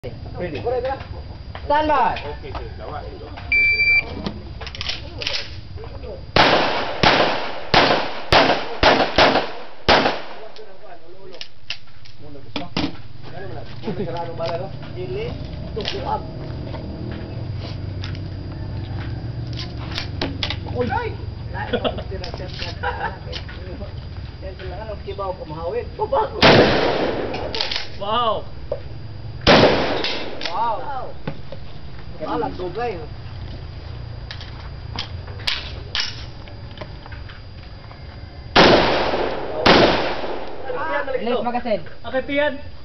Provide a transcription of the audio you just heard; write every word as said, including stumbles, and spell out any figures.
Ready. Stand by. Okay, sir. Lawa. Wow. Wow. Alat dugay. Release magasin. Akit yan.